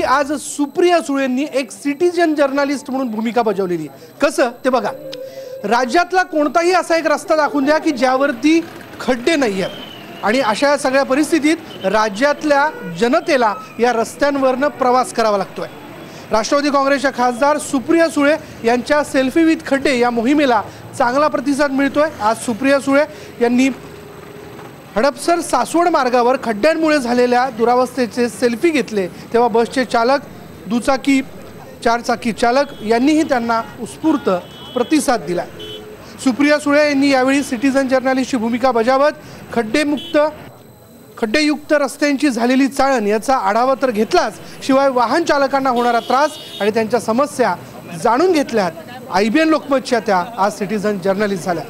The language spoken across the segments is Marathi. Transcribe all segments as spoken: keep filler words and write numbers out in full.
आज सुप्रिया सुळेंनी एक सिटीजन जर्नलिस्ट म्हणून भूमिका बजावलेली। कसं ते बघा। राज्यातला कोणताही असा एक रस्ता दाखवून द्या की ज्यावरती खड्डे नाही आहेत आणि अशा सगळ्या परिस्थितीत राज्यातल्या जनतेला या रस्त्यांवरनं प्रवास करावा लागतोय। राष्ट्रवादी काँग्रेसच्या खासदार सुप्रिया सुळे यांच्या सेल्फी विथ खड्डे या मोहिमेला चांगला प्रतिसाद मिळतोय। आज सुप्रिया सुळे यांनी हडपसर सासवड मार्गावर खड्ड्यांमुळे झालेल्या दुरावस्थेचे सेल्फी घेतले तेव्हा बसचे चालक, दुचाकी चारचाकी चालक यांनीही त्यांना उत्स्फूर्त प्रतिसाद दिला। सुप्रिया सुळे यांनी यावेळी सिटीजन जर्नलिस्टची भूमिका बजावत खड्डेमुक्त खड्डेयुक्त रस्त्यांची झालेली चाळण याचा आढावा तर घेतलाच, शिवाय वाहन चालकांना होणारा त्रास आणि त्यांच्या समस्या जाणून घेतल्यात। आयबीएन लोकमतच्या त्या आज सिटीजन जर्नलिस्ट झाल्या।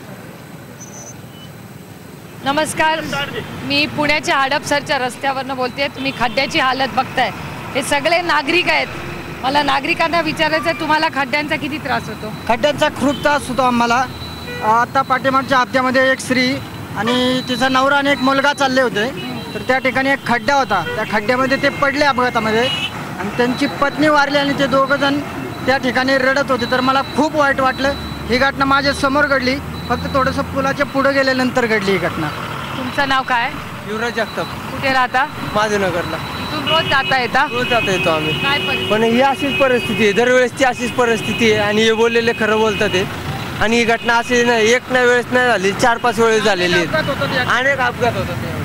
नमस्कार, मी पुण्याच्या हडपसरच्या रस्त्यावरनं बोलते। तुम्ही खड्ड्याची हालत बघताय, हे सगळे नागरिक आहेत। मला नागरिकांना विचारायचं आहे, तुम्हाला खड्ड्यांचा किती त्रास होतो? खड्ड्यांचा खूप त्रास होतो आम्हाला। आता पाठीमागच्या हप्त्यामध्ये एक स्त्री आणि तिचा नवरा आणि एक मुलगा चालले होते, तर त्या ठिकाणी एक खड्डा होता। त्या खड्ड्यामध्ये ते पडले अपघातामध्ये आणि त्यांची पत्नी वारली आणि ते दोघं जण त्या ठिकाणी रडत होते। तर मला खूप वाईट वाटलं। ही घटना माझ्या समोर घडली, फक्त थोडंसं पुलाच्या पुढे गेल्यानंतर घडली ही घटना। तुमचं नाव काय? युवराज जगताप। कुठे राहता? माझनगरला। इथून रोज जाता येता? रोज जाता येतो आम्ही। काय परिस्थिती? पण ही अशीच परिस्थिती आहे, दरवेळेसची अशीच परिस्थिती आहे आणि हे बोललेले खरं बोलतात ते। आणि ही घटना अशी नाही, एक नाही वेळेस नाही झाली, चार पाच वेळेस झालेली आहे। अनेक अपघात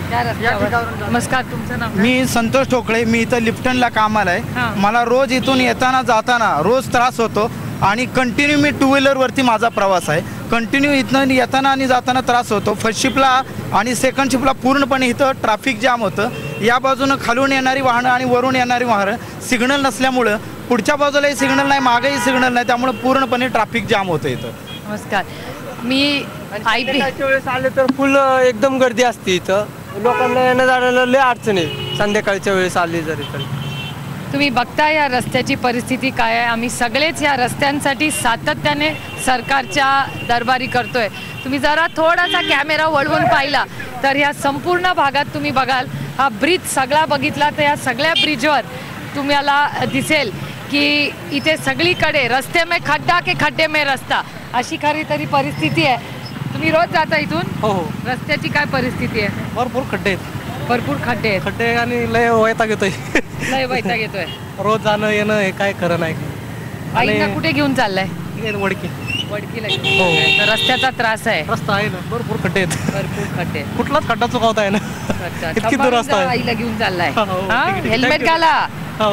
होतात। नमस्कार, तुमचं नाव? मी संतोष ठोकळे, मी इथं लिफ्टनला कामाला आहे। मला रोज इथून येताना जाताना रोज त्रास होतो आणि कंटिन्यू मी टू व्हीलरवरती माझा प्रवास आहे। कंटिन्यू इथनं येताना आणि जाताना त्रास होतो। फर्स्ट शिपला आणि सेकंड शिपला पूर्णपणे इथं ट्रॅफिक जाम होतं। या बाजूनं खालून येणारी वाहनं आणि वरून येणारी वाहनं सिग्नल नसल्यामुळं पुढच्या बाजूलाही सिग्नल नाही, मागेही सिग्नल नाही, त्यामुळे पूर्णपणे ट्रॅफिक जाम होतं इथं। नमस्कार, मी आयबीएनच्या वेळेस आले तर फुल एकदम गर्दी असते इथं, लोकांना येणं जाण्याला लय अडचण आहे संध्याकाळच्या वेळेस आली जरी तरी। तुम्ही बघता या रस्त्याची परिस्थिती काय आहे। आम्ही सगळेच या रस्त्यांसाठी सातत्याने सरकारच्या दरबारी करतोय। तुम्ही जरा थोडासा कॅमेरा वळवून पाहिला तर ह्या संपूर्ण भागात तुम्ही बघाल, हा ब्रिज सगळा बघितला तर या सगळ्या ब्रिजवर तुम्हाला दिसेल की इथे सगळीकडे रस्ते में खड्डा के खड्डे में रस्ता अशी खरी तरी परिस्थिती आहे। तुम्ही रोज जाता इथून? हो हो। रस्त्याची काय परिस्थिती आहे? भरपूर खड्डे आहेत। भरपूर खड्डे आहेत। खड्डे आणि लय वैताग येतोय। लय वैताग येतोय। रोज जाणं येणं हे काय खरं नाही। आईना कुठे घेऊन चाललाय? वडकी वडकीला घेऊन चाललाय। तर रस्त्याचा त्रास आहे? रस्ता आहे ना, भरपूर खड्डे आहेत। भरपूर खड्डे, कुठलाच खड्डा चुकवता आहे ना। अच्छा, इतकी दूर रस्ता आहे। आईला घेऊन चाललाय? हो, ठीक आहे, ठीक आहे। हेल्मेट घाला। हो,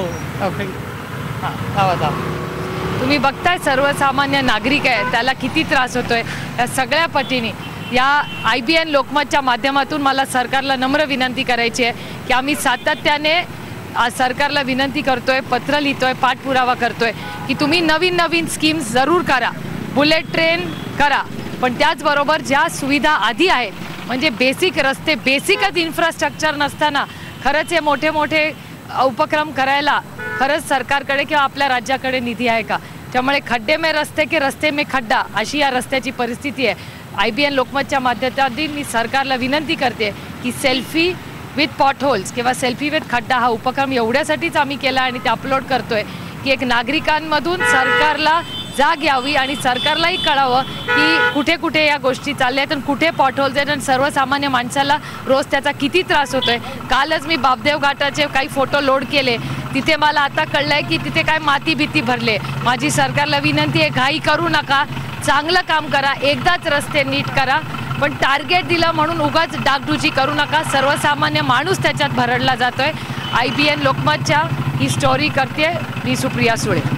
जावा जावा। तुम्ही बघताय सर्वसामान्य नागरिक आहे, त्याला किती त्रास होतोय या सगळ्या पटीने। या आयबीएन लोकमतच्या माध्यमातून मला सरकारला नम्र विनंती करायची आहे की आम्ही सातत्याने सरकारला विनंती करतोय, पत्र लिहितोय, पाठपुरावा करतोय की तुम्ही नवीन नवीन स्कीम्स जरूर करा, बुलेट ट्रेन करा, पण त्याचबरोबर ज्या सुविधा आधी आहेत म्हणजे बेसिक रस्ते, बेसिकच इन्फ्रास्ट्रक्चर नसताना खरंच हे मोठे मोठे उपक्रम करायला खरंच सरकारकडे किंवा आपल्या राज्याकडे निधी आहे का? त्यामुळे खड्डे में रस्ते के रस्ते में खड्डा अशी या रस्त्याची परिस्थिती आहे। आयबीएन लोकमतच्या माध्यमातून मी सरकारला विनंती करते की सेल्फी विथ पॉटहोल्स किंवा सेल्फी विथ खड्डा हा उपक्रम एवढ्यासाठीच आम्ही केला आणि ते अपलोड करतोय की एक नागरिकांमधून सरकारला जाग यावी आणि सरकारलाही कळावं की कुठे कुठे या गोष्टी चालल्या आहेत आणि कुठे पॉटहोल्स आहेत आणि सर्वसामान्य माणसाला रोज त्याचा किती त्रास होतोय। कालच मी बापदेव घाटाचे काही फोटो लोड केले, तिथे मला आता कळलंय की तिथे काय माती भीती भरले। माझी सरकारला विनंती आहे, घाई करू नका, चांगलं काम करा, एकदाच रस्ते नीट करा, पण टार्गेट दिलं म्हणून उगाच डागडुजी करू नका। सर्वसामान्य माणूस त्याच्यात भरडला जातोय। आयबीएन लोकमतच्या ही स्टोरी करते मी सुप्रिया सुळे।